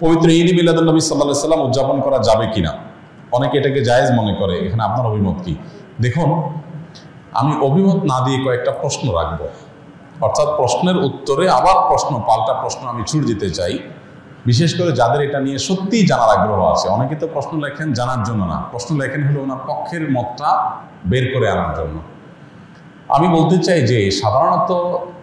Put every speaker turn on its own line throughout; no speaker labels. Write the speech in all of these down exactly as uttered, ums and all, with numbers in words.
পবিত্র ঈদ মিলাদুন নবী সাল্লাল্লাহু আলাইহি ওয়াসাল্লাম উদযাপন করা যাবে কিনা? অনেকে এটাকে জায়েজ মনে করে। এখানে আপনার অভিমত কি? দেখুন, আমি অভিমত না দিয়ে কয়েকটা প্রশ্ন রাখবো, অর্থাৎ প্রশ্নের উত্তরে আবার প্রশ্ন, পাল্টা প্রশ্ন আমি ছুড়ে দিতে চাই, বিশেষ করে যাদের এটা নিয়ে সত্যিই জানার আগ্রহ আছে। অনেকে তো প্রশ্ন লেখেন জানার জন্য না, প্রশ্ন লেখেন হলো ওনার পক্ষের মতটা বের করে আনার জন্য। আমি বলতে চাই যে সাধারণত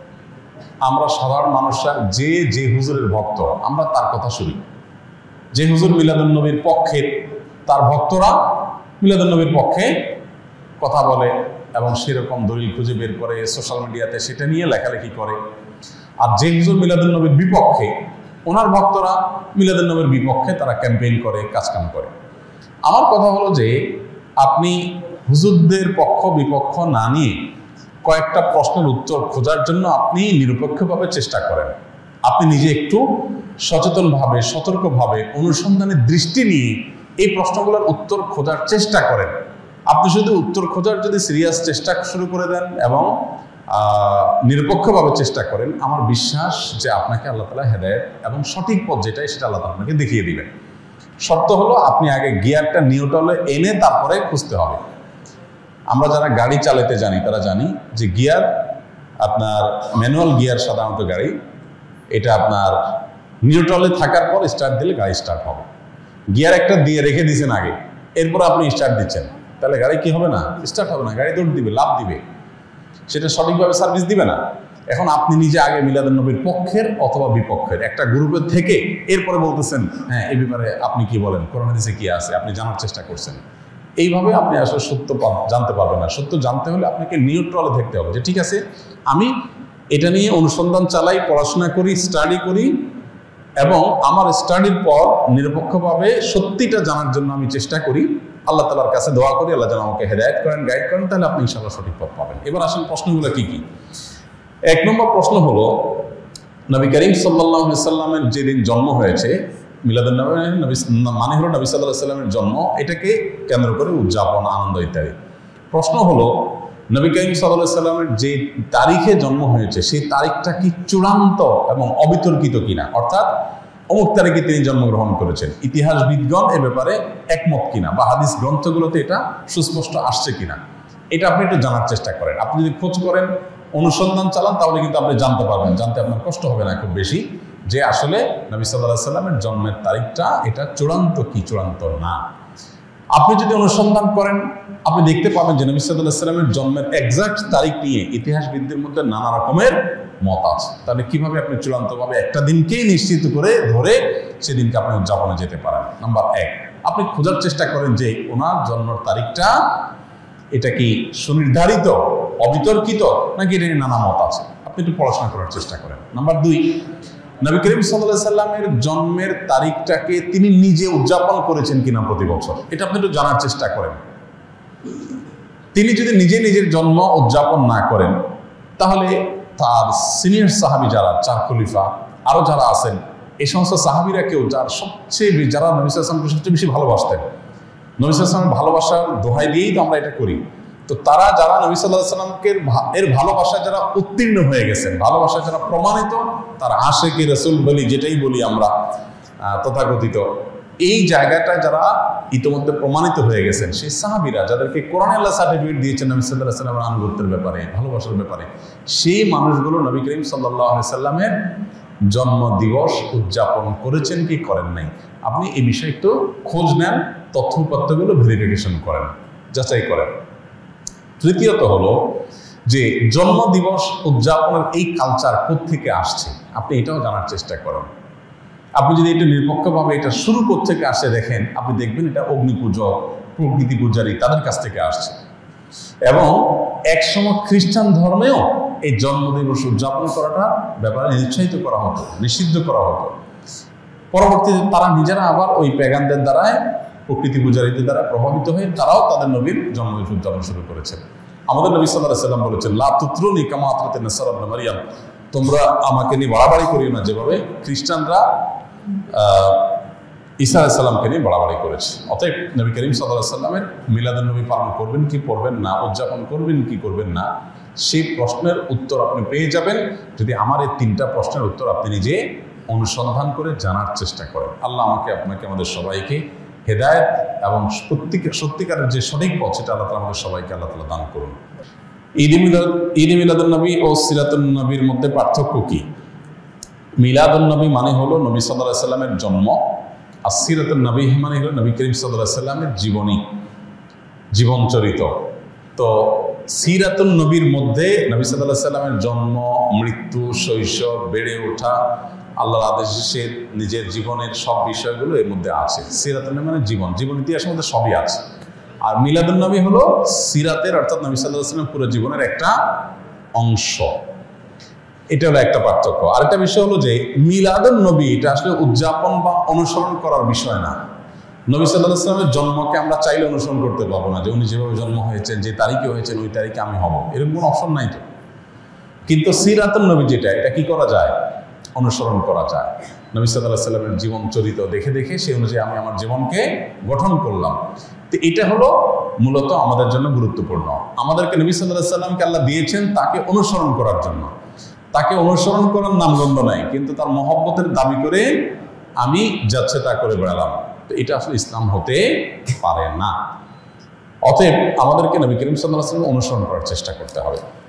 আমরা সাধারণ মানুষরা যে যে হুজুরের ভক্ত আমরা তার কথা শুনি। যে হুজুর মিলাদুন নবীর পক্ষে, তার ভক্তরা মিলাদুন নবীর পক্ষে কথা বলে এবং সেরকম দলিল খুঁজে বের করে সোশ্যাল মিডিয়াতে সেটা নিয়ে লেখালেখি করে। আর যে হুজুর মিলাদুন নবীর বিপক্ষে, ওনার ভক্তরা মিলাদুন নবীর বিপক্ষে তারা ক্যাম্পেইন করে, কাজকাম করে। আমার কথা হলো যে আপনি হুজুরদের পক্ষ বিপক্ষ না নিয়ে কয়েকটা প্রশ্নের উত্তর খোঁজার জন্য আপনি নিরপেক্ষভাবে চেষ্টা করেন। আপনি নিজে একটু সচেতনভাবে, সতর্কভাবে, অনুসন্ধানের দৃষ্টি নিয়ে এই প্রশ্নগুলোর উত্তর খোঁজার চেষ্টা করেন। আপনি শুধু উত্তর খোঁজার যদি সিরিয়াস চেষ্টা শুরু করে দেন এবং নিরপেক্ষভাবে চেষ্টা করেন, আমার বিশ্বাস যে আপনাকে আল্লাহ তাআলা হেদায়েত এবং সঠিক পথ যেটাই সেটা আল্লাহ তাআলা আপনাকে দেখিয়ে দিবেন। শর্ত হলো আপনি আগে গিয়ারটা নিউট্রালে এনে তারপরে খুঁজতে হবে। আমরা যারা গাড়ি চালাতে জানি তারা জানি যে গিয়ার, আপনার ম্যানুয়াল গিয়ার সাধারণত গাড়ি, এটা আপনার নিউট্রালে থাকার পর স্টার্ট দিলে গাড়ি স্টার্ট হবে। গিয়ার একটা দিয়ে রেখে দিয়েছেন আগে, এরপর আপনি স্টার্ট দিচ্ছেন, তাহলে গাড়ি কি হবে না? স্টার্ট হবে না, গাড়ি দৌড় দিবে, লাভ দিবে, সেটা সঠিকভাবে সার্ভিস দিবে না। এখন আপনি নিজে আগে মিলাদুন নবীর পক্ষের অথবা বিপক্ষের একটা গ্রুপের থেকে এরপরে বলতেছেন হ্যাঁ এই ব্যাপারে আপনি কি বলেন, কোরআন হাদিসে কি আছে, আপনি জানার চেষ্টা করছেন। এইভাবে আপনি আসলে সত্য জানতে পারবেন না। সত্য জানতে হলে আপনাকে নিউট্রালে থাকতে হবে যে ঠিক আছে আমি এটা নিয়ে অনুসন্ধান চালাই, পড়াশোনা করি, স্টাডি করি এবং আমার স্টাডির পর নিরপেক্ষভাবে সত্যিটা জানার জন্য আমি চেষ্টা করি। আল্লাহ তাআলার কাছে দোয়া করি আল্লাহ যেন আমাকে হেদায়েত করেন, গাইড করেন, তাহলে আপনি ইনশাআল্লাহ সঠিক পথ পাবেন। এবার আসেন প্রশ্নগুলো কি কি। এক নম্বর প্রশ্ন হলো, নবী করিম সাল্লাল্লাহু আলাইহি সাল্লামের যেদিন জন্ম হয়েছে, মিলাদুন নবী মানে হলো নবী সাল্লাল্লাহু আলাইহি সাল্লামের জন্ম, এটাকে কেন্দ্র করে উদযাপন, আনন্দ ইত্যাদি। প্রশ্ন হলো নবী করিম সাল্লাল্লাহু আলাইহি সাল্লামের যে তারিখে জন্ম হয়েছে সেই তারিখটা কি চূড়ান্ত এবং অবিতর্কিত কিনা, অর্থাৎ অমুক তারিখে তিনি জন্মগ্রহণ করেছেন, ইতিহাসবিদগণ এ ব্যাপারে একমত কিনা বা হাদিস গ্রন্থগুলোতে এটা সুস্পষ্ট আসছে কিনা, এটা আপনি একটু জানার চেষ্টা করেন। আপনি যদি খোঁজ করেন, অনুসন্ধান চালান, তাহলে কিন্তু আপনি জানতে পারবেন, জানতে আপনার কষ্ট হবে না খুব বেশি, যে আসলে নবী সাল্লাল্লাহু আলাইহি সাল্লামের জন্মের তারিখটা এটা চূড়ান্ত কি চূড়ান্ত না। আপনি যদি অনুসন্ধান করেন আপনি দেখতে পাবেন যে নবী সাল্লাল্লাহু আলাইহি সাল্লামের জন্মের এক্সাক্ট তারিখ নিয়ে ইতিহাসবিদদের মধ্যে নানা রকমের মত আছে। তাহলে কিভাবে আপনি চূড়ান্তভাবে একটা দিনকেই নিশ্চিত করে ধরে সেদিনকে আপনি উদযাপনে যেতে পারেন? নাম্বার এক, আপনি খোঁজার চেষ্টা করেন যে ওনার জন্মের তারিখটা এটা কি সুনির্ধারিত, অবিতর্কিত, নাকি এটা নিয়ে নানা মত আছে, আপনি একটু পড়াশোনা করার চেষ্টা করেন। নাম্বার দুই, নবী করিম সাল্লাল্লাহু আলাইহি সাল্লামের জন্মের তারিখটাকে তিনি নিজে উদযাপন করেছেন কিনা প্রতি বছর, এটা আপনি একটু জানার চেষ্টা করেন। তিনি যদি নিজে নিজের জন্ম উদযাপন না করেন, তাহলে তার সিনিয়র সাহাবী যারা, চার খলিফা আরও যারা আছেন, এই সমস্ত সাহাবীরা কেউ যার সবচেয়ে যারা নবী সাল্লাল্লাহু আলাইহি ওয়াসাল্লামকে সবচেয়ে বেশি ভালোবাসতেন, নবী সাল্লাল্লাহু আলাইহি ওয়াসাল্লামের ভালোবাসার দোহাই দিয়েই তো আমরা এটা করি, তো তারা যারা নবী সাল্লাল্লাহু আলাইহি ওয়াসাল্লামকে এর ভালোবাসায় যারা উত্তীর্ণ হয়ে গেছেন, ভালোবাসায় যারা প্রমাণিত, তারা আশিকি রাসূল বলি, যেটাই বলি আমরা তথাকথিত, এই জায়গাটায় যারা ইতিমধ্যে প্রমাণিত হয়ে গেছেন, সেই সাহাবীরা যাদেরকে কোরআনে আল্লাহ সার্টিফিকেট দিয়েছেন নবী সাল্লাল্লাহু আলাইহি ওয়াসাল্লামের আনুগত্যের ব্যাপারে, ভালোবাসার ব্যাপারে, সেই মানুষগুলো নবী করিম সাল্লাল্লাহু আলাইহি ওয়াসাল্লামের জন্ম দিবস উদযাপন করেছেন কি করেন নাই, আপনি এই বিষয়ে একটু খোঁজ নেন, তথ্যপত্রগুলো ভেরিফিকেশন করেন, যাচাই করেন। তৃতীয়ত হলো যে জন্ম দিবস উদযাপনের এই কালচার কোত্থেকে আসছে, আপনি এটাও জানার চেষ্টা করেন। আপনি যদি এটা নিরপেক্ষভাবে এটা শুরু কোত্থেকে আসে দেখেন, আপনি দেখবেন এটা অগ্নি পুজো, প্রকৃতি পূজারী তাদের কাছ থেকে আসছে। এবং একসময় খ্রিস্টান ধর্মেও এই জন্মদিবস উদযাপন করাটা ব্যাপারে নিরুৎসাহিত করা হতো, নিষিদ্ধ করা হতো। পরবর্তীতে তারা নিজেরা আবার ওই প্যাগানদের দ্বারায়, প্রকৃতি পূজারীদের দ্বারা প্রভাবিত হয়ে তারাও তাদের নবীর জন্মদিবস উদযাপন শুরু করেছেন। আমাদের নবী সাল্লাল্লাহু আলাইহি ওয়াসাল্লাম বলেছেন, লা তুতরুনি কামা আতরাতিন নাসারা ইবনে মারইয়াম, তোমরা আমাকে নিয়ে বাড়াবাড়ি করিও না যেভাবে খ্রিস্টানরা ঈসা আলাইহিস সালামকে নিয়ে বাড়াবাড়ি করেছে। অতএব নবী করিম সাল্লাল্লাহু আলাইহি ওয়াসাল্লামের মিলাদুন নবী পালন করবেন কি করবেন না, উদযাপন করবেন কি করবেন না, সেই প্রশ্নের উত্তর আপনি পেয়ে যাবেন যদি আমার এই তিনটা প্রশ্নের উত্তর আপনি নিজে অনুসন্ধান করে জানার চেষ্টা করেন। আল্লাহ আমাকে আপনাকে আমাদের সবাইকে হেদায়েত এবং প্রত্যেকের সত্যিকারের যে সঠিক পথ সেটা আল্লাহ তাআলা আমাদের সবাইকে আল্লাহ তাআলা দান করুন। ঈদ মিলাদ ঈদ মিলাদুন নবী ও সিরাতুন নবীর মধ্যে পার্থক্য কি? মিলাদুন নবী মানে হলো নবী সাল্লাল্লাহু আলাইহি সাল্লামের জন্ম, আর সিরাতুন নবী মানে হলো নবী করিম সাল্লাল্লাহু আলাইহি সাল্লামের জীবনী, জীবন চরিত। তো সিরাতুন নবীর মধ্যে নবী সাল্লাল্লাহু আলাইহি সাল্লামের জন্ম, মৃত্যু, শৈশব, বেড়ে ওঠা, আল্লাহর আদেশে নিজের জীবনের সব বিষয়গুলো এর মধ্যে আছে। সিরাতুন নবী মানে জীবন, জীবন ইতিহাসের মধ্যে সবই আছে। আর মিলাদুন নবী হলো সিরাতের অর্থাৎ নবী সাল্লাল্লাহু আলাইহি সাল্লামের পুরো জীবনের একটা অংশ। এটা হলো একটা পার্থক্য। আরেকটা বিষয় হলো যে মিলাদুন নবী এটা আসলে উদযাপন বা অনুসরণ করার বিষয় না। নবী সাল্লাল্লাহু আলাইহি সাল্লামের জন্মকে আমরা চাইলে অনুসরণ করতে পারবো না, যে উনি যেভাবে জন্ম হয়েছেন, যে তারিখে হয়েছেন ওই তারিখে আমি হব, এরকম কোনো অপশন নাই তো। কিন্তু সিরাতুন নবী যেটা, এটা কি করা যায়? অনুসরণ করা যায়। নবী সাল্লাল্লাহু আলাইহি সাল্লামের জীবন চরিত দেখে দেখে সেই অনুযায়ী আমি আমার জীবনকে গঠন করলাম। তো এটা হলো মূলত আমাদের জন্য গুরুত্বপূর্ণ। আমাদেরকে নবী সাল্লাল্লাহু আলাইহি সাল্লামকে আল্লাহ দিয়েছেন তাকে অনুসরণ করার জন্য। তাকে অনুসরণ করার নামগন্ধ নাই, কিন্তু তার মহব্বতের দাবি করে আমি যাচ্ছে তা করে বেড়ালাম, তো এটা আসলে ইসলাম হতে পারে না। অতএব আমাদেরকে নবী করিম সাল্লাল্লাহু আলাইহি ওয়াসাল্লাম অনুসরণ করার চেষ্টা করতে হবে।